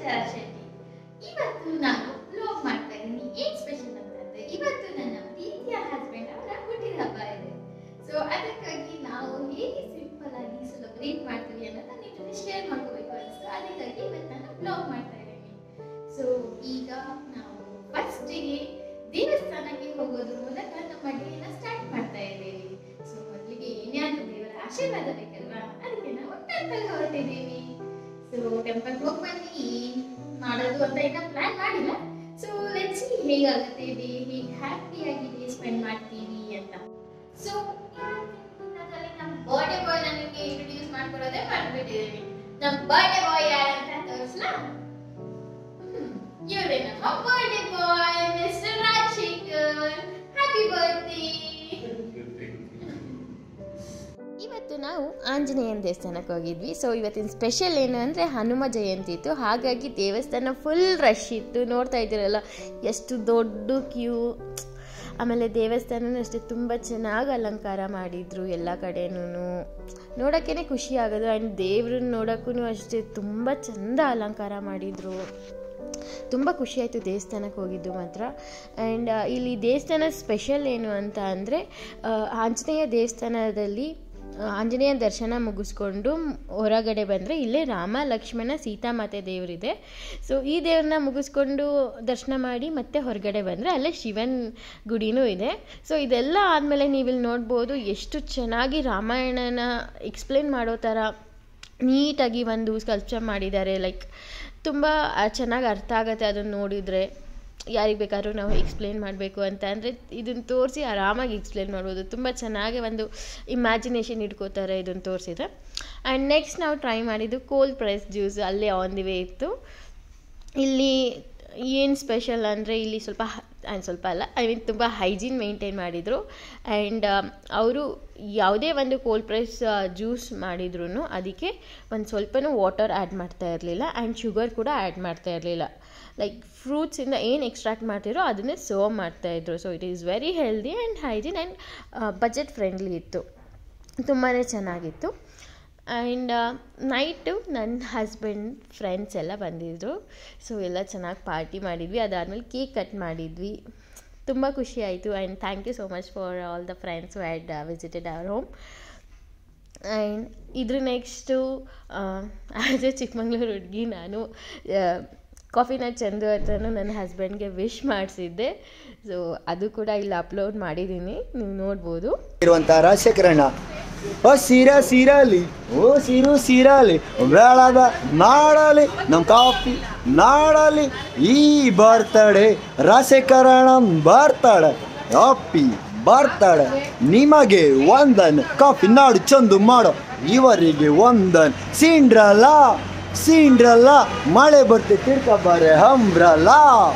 ಹರ್ಷಿತಾ ಶೆಟ್ಟಿ. ಇವತ್ತು ನಾನು ವ್ಲಾಗ್ ಮಾಡ್ತಾ ಇದ್ದೀನಿ. ಏನ್ ಸ್ಪೆಷಲ್ ಅಂತಂದ್ರೆ ಇವತ್ತು ನನ್ನ ಪ್ರೀತಿಯ ಹಸ್ಬೆಂಡ್ ಅವರ ಹುಟ್ಟಿದ ಹಬ್ಬ ಇದೆ. ಸೊ ಅದಕ್ಕಾಗಿ ನಾವು ಹೇಗೆ ಸಿಂಪಲ್ ಆಗಿ ಸೆಲೆಬ್ರೇಟ್ ಮಾಡ್ತೀವಿ ಅನ್ನೋದನ್ನ ನಿಮ್ಮ ಜೊತೆ ಶೇರ್ ಮಾಡ್ಕೋಬೇಕು ಅನಿಸ್ತು. ಅದಕ್ಕಾಗಿ ಇವತ್ತು ನಾನು ವ್ಲಾಗ್ ಮಾಡ್ತಾ ಇದ್ದೀನಿ. ಸೊ ಈಗ ನಾವು ಫಸ್ಟಿಗೆ ದೇವಸ್ಥಾನಕ್ಕೆ ಹೋಗೋದ್ರ ಮೂಲಕ ನಮ್ಮ ಡೇನ ಸ್ಟಾರ್ಟ್ ಮಾಡ್ತಾ ಇದ್ದೀವಿ. ಸೊ ಮೊದಲಿಗೆ ಏನೇ ಆದ್ರೂ ದೇವರ ಆಶೀರ್ವಾದ ಬೇಕಲ್ವಾ, ಅದಕ್ಕೆ ನಾವು ಟೆಂಪಲ್ ಹೊರಟಿದ್ದೀವಿ. ಸೊ ಟೆಂಪಲ್ ಹೋಗಿ ಬನ್ನಿ. ಏನ್ ಮಾಡೋದು ಅಂತ ಈಗ ಪ್ಲಾನ್ ಮಾಡಿಲ್ಲ. ಸೊ ಲೆಟ್ಸ್ ಸಿ ಹೇಗಾಗುತ್ತೆ ಡೇ, ಹೇಗೆ ಹ್ಯಾಪಿಯಾಗಿ ಡೇ ಸ್ಪೆಂಡ್ ಮಾಡ್ತೀವಿ ಅಂತ. ಸೊ ನಮ್ಮ ಬರ್ಡೇ ಬಾಯ್ ನನಗೆ ಇಂಟ್ರೊಡ್ಯೂಸ್ ಮಾಡ್ಕೊಡೋದೇ ಮಾಡ್ಬಿಟ್ಟಿದ್ದೀವಿ. ನಮ್ಮ ಬರ್ಡೇ ಬಾಯ್ ಯಾರಂತ ತೋರಿಸ್ಲಾ? ಇವರೇ ನಮ್ಮ birthday boy mister Rajashekar. Happy birthday. ಇವತ್ತು ನಾವು ಆಂಜನೇಯನ ದೇವಸ್ಥಾನಕ್ಕೆ ಹೋಗಿದ್ವಿ. ಸೊ ಇವತ್ತಿನ ಸ್ಪೆಷಲ್ ಏನು ಅಂದರೆ ಹನುಮ ಜಯಂತಿ ಇತ್ತು. ಹಾಗಾಗಿ ದೇವಸ್ಥಾನ ಫುಲ್ ರಶ್ ಇತ್ತು. ನೋಡ್ತಾ ಇದ್ದೀರಲ್ಲ ಎಷ್ಟು ದೊಡ್ಡ ಕ್ಯೂ. ಆಮೇಲೆ ದೇವಸ್ಥಾನನೂ ಅಷ್ಟೇ ತುಂಬ ಚೆನ್ನಾಗಿ ಅಲಂಕಾರ ಮಾಡಿದರು. ಎಲ್ಲ ಕಡೆನೂ ನೋಡೋಕ್ಕೇ ಖುಷಿ ಆಗೋದು. ಆ್ಯಂಡ್ ದೇವ್ರನ್ನ ನೋಡೋಕ್ಕೂ ಅಷ್ಟೇ ತುಂಬ ಚೆಂದ ಅಲಂಕಾರ ಮಾಡಿದರು. ತುಂಬ ಖುಷಿಯಾಯಿತು ದೇವಸ್ಥಾನಕ್ಕೆ ಹೋಗಿದ್ದು ಮಾತ್ರ. ಆ್ಯಂಡ್ ಇಲ್ಲಿ ದೇವಸ್ಥಾನ ಸ್ಪೆಷಲ್ ಏನು ಅಂತ ಅಂದರೆ ಆಂಜನೇಯ ದೇವಸ್ಥಾನದಲ್ಲಿ ಆಂಜನೇಯ ದರ್ಶನ ಮುಗಿಸ್ಕೊಂಡು ಹೊರಗಡೆ ಬಂದರೆ ಇಲ್ಲೇ ರಾಮ ಲಕ್ಷ್ಮಣ ಸೀತಾಮಾತೆ ದೇವರಿದೆ. ಸೊ ಈ ದೇವ್ರನ್ನ ಮುಗಿಸ್ಕೊಂಡು ದರ್ಶನ ಮಾಡಿ ಮತ್ತೆ ಹೊರಗಡೆ ಬಂದರೆ ಅಲ್ಲೇ ಶಿವನ ಗುಡಿನೂ ಇದೆ. ಸೊ ಇದೆಲ್ಲ ಆದಮೇಲೆ ನೀವಿಲ್ಲಿ ನೋಡ್ಬೋದು ಎಷ್ಟು ಚೆನ್ನಾಗಿ ರಾಮಾಯಣನ ಎಕ್ಸ್ಪ್ಲೇನ್ ಮಾಡೋ ಥರ ನೀಟಾಗಿ ಒಂದು ಸ್ಕಲ್ಪ್ಚರ್ ಮಾಡಿದ್ದಾರೆ. ಲೈಕ್ ತುಂಬ ಚೆನ್ನಾಗಿ ಅರ್ಥ ಆಗುತ್ತೆ ಅದನ್ನು ನೋಡಿದರೆ. ಯಾರಿಗೆ ಬೇಕಾದ್ರೂ ನಾವು ಎಕ್ಸ್ಪ್ಲೇನ್ ಮಾಡಬೇಕು ಅಂತ ಅಂದರೆ ಇದನ್ನು ತೋರಿಸಿ ಆರಾಮಾಗಿ ಎಕ್ಸ್ಪ್ಲೇನ್ ಮಾಡ್ಬೋದು. ತುಂಬ ಚೆನ್ನಾಗಿ ಒಂದು ಇಮ್ಯಾಜಿನೇಷನ್ ಇಟ್ಕೋತಾರೆ ಇದನ್ನು ತೋರಿಸಿದ್ರೆ. ಆ್ಯಂಡ್ ನೆಕ್ಸ್ಟ್ ನಾವು ಟ್ರೈ ಮಾಡಿದ್ದು ಕೋಲ್ಡ್ ಪ್ರೆಸ್ ಜ್ಯೂಸ್ ಅಲ್ಲೇ ಆನ್ ದಿ ವೇ ಇತ್ತು. ಇಲ್ಲಿ ಏನು ಸ್ಪೆಷಲ್ ಅಂದರೆ ಇಲ್ಲಿ ಸ್ವಲ್ಪ ಅಲ್ಲ, ತುಂಬ ಹೈಜೀನ್ ಮೇಂಟೈನ್ ಮಾಡಿದರು. ಆ್ಯಂಡ್ ಅವರು ಯಾವುದೇ ಒಂದು ಕೋಲ್ಡ್ ಪ್ರೆಸ್ ಜ್ಯೂಸ್ ಮಾಡಿದ್ರು ಅದಕ್ಕೆ ಒಂದು ಸ್ವಲ್ಪನೂ ವಾಟರ್ ಆ್ಯಡ್ ಮಾಡ್ತಾ ಇರಲಿಲ್ಲ. ಆ್ಯಂಡ್ ಶುಗರ್ ಕೂಡ ಆ್ಯಡ್ ಮಾಡ್ತಾ ಇರಲಿಲ್ಲ. ಲೈಕ್ ಫ್ರೂಟ್ಸಿಂದ ಏನು ಎಕ್ಸ್ಟ್ರಾಕ್ಟ್ ಮಾಡ್ತಿರೋ ಅದನ್ನೇ ಸರ್ವ್ ಮಾಡ್ತಾಯಿದ್ರು. So it is very healthy and hygiene and budget friendly ಇತ್ತು. ತುಂಬಾ ಚೆನ್ನಾಗಿತ್ತು. ಆ್ಯಂಡ್ ನೈಟು ನನ್ನ ಹಸ್ಬೆಂಡ್ ಫ್ರೆಂಡ್ಸ್ ಎಲ್ಲ ಬಂದಿದ್ದರು. ಸೊ ಎಲ್ಲ ಚೆನ್ನಾಗಿ ಪಾರ್ಟಿ ಮಾಡಿದ್ವಿ. ಅದಾದಮೇಲೆ ಕೇಕ್ ಕಟ್ ಮಾಡಿದ್ವಿ. ತುಂಬ ಖುಷಿ ಆಯಿತು. And thank you so much for all the friends who had visited our home. And ಇದ್ರ ನೆಕ್ಸ್ಟು ಆ್ಯಸ್ ಎ ಚಿಕ್ಕಮಂಗ್ಳೂರು ಹುಡುಗಿ ನಾನು ಕಾಫಿನ ಚಂದು ಹತ್ರನೂ ನನ್ನ ಹಸ್ಬೆಂಡ್ಗೆ ವಿಶ್ ಮಾಡಿಸಿದ್ದೆ. ಸೊ ಅದು ಕೂಡ ಇಲ್ಲಿ ಅಪ್ಲೋಡ್ ಮಾಡಿದ್ದೀನಿ, ನೀವು ನೋಡ್ಬೋದು. ಇರುವಂಥ ರಾಜಶೇಖರಣ್ಣ ಓ ಸೀರಾಲಿ ಓ ಸೀರಾಲಿ ಬೇಳದ ನಾಡಲಿ ನಮ್ಮ ಕಾಫಿ ನಾಡಲಿ ಈ ಬರ್ತಡೆ ರಾಜಶೇಖರಣ್ಣ ಬರ್ತಾಳೆ ಕಾಫಿ ಬರ್ತಾಳೆ ನಿಮಗೆ ಒಂದನ್ ಕಾಫಿ ನಾಡು ಚಂದು ಮಾಡೋ ಇವರಿಗೆ ಒಂದನ್ ಸೀಂಡ್ರಲ್ಲ ಮಳೆ ಬರ್ತೆ ತಿರ್ಕಬಾರೆ ಹಂಬ್ರಲ್ಲ.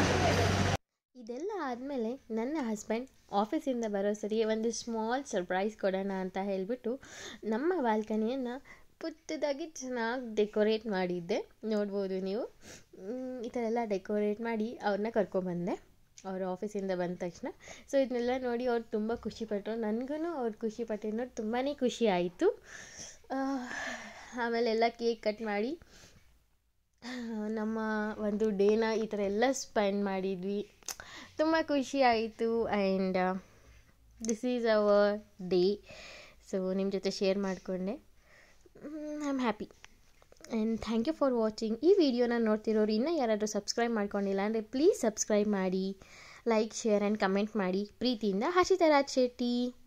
ಇದೆಲ್ಲ ಆದಮೇಲೆ ನನ್ನ ಹಸ್ಬೆಂಡ್ ಆಫೀಸಿಂದ ಬರೋ ಸರಿ ಒಂದು ಸ್ಮಾಲ್ ಸರ್ಪ್ರೈಸ್ ಕೊಡೋಣ ಅಂತ ಹೇಳಿಬಿಟ್ಟು ನಮ್ಮ ಬಾಲ್ಕನಿಯನ್ನು ಪುಟ್ಟದಾಗಿ ಚೆನ್ನಾಗಿ ಡೆಕೋರೇಟ್ ಮಾಡಿದ್ದೆ. ನೋಡ್ಬೋದು ನೀವು. ಈ ಥರ ಎಲ್ಲ ಡೆಕೋರೇಟ್ ಮಾಡಿ ಅವ್ರನ್ನ ಕರ್ಕೊಬಂದೆ ಅವ್ರ ಆಫೀಸಿಂದ ಬಂದ ತಕ್ಷಣ. ಸೊ ಇದನ್ನೆಲ್ಲ ನೋಡಿ ಅವ್ರು ತುಂಬ ಖುಷಿಪಟ್ಟರು. ನನಗೂ ಅವ್ರು ಖುಷಿಪಟ್ಟು ನೋಡಿ ತುಂಬಾ ಖುಷಿ ಆಯಿತು. ಆಮೇಲೆ ಎಲ್ಲ ಕೇಕ್ ಕಟ್ ಮಾಡಿ ನಮ್ಮ ಒಂದು ಡೇನ ಈ ಥರ ಎಲ್ಲ ಸ್ಪೆಂಡ್ ಮಾಡಿದ್ವಿ. ತುಂಬ ಖುಷಿ ಆಯಿತು. And this is our day. So ನಿಮ್ಮ ಜೊತೆ ಶೇರ್ ಮಾಡಿಕೊಂಡೆ. I am happy and thank you for watching. ಈ ವಿಡಿಯೋನ ನೋಡ್ತಿರೋರು ಇನ್ನೂ ಯಾರಾದರೂ ಸಬ್ಸ್ಕ್ರೈಬ್ ಮಾಡ್ಕೊಂಡಿಲ್ಲ ಅಂದರೆ ಪ್ಲೀಸ್ ಸಬ್ಸ್ಕ್ರೈಬ್ ಮಾಡಿ, ಲೈಕ್, ಶೇರ್ ಆ್ಯಂಡ್ ಕಮೆಂಟ್ ಮಾಡಿ. ಪ್ರೀತಿಯಿಂದ ಹರ್ಷಿತಾ ಶೆಟ್ಟಿ.